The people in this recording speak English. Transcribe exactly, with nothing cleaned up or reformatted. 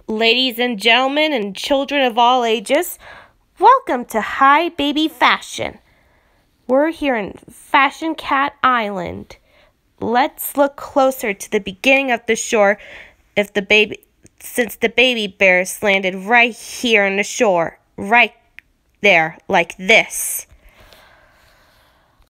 Ladies and gentlemen and children of all ages, welcome to Hi Baby Fashion. We're here in Fashion Cat Island. Let's look closer to the beginning of the shore if the baby since the baby bears landed right here on the shore, right there, like this.